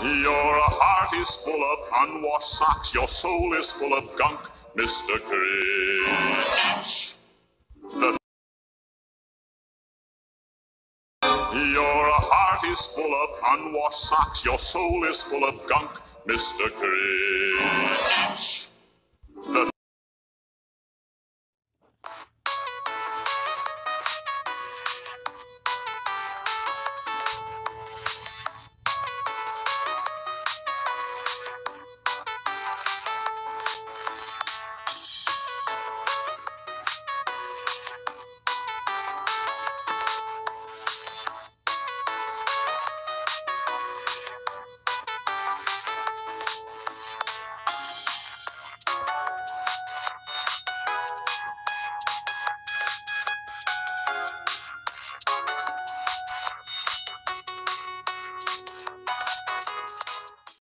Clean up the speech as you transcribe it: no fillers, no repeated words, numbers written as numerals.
Your heart is full of unwashed socks, your soul is full of gunk, Mr. Grinch. Your heart is full of unwashed socks, your soul is full of gunk, Mr. Grinch. The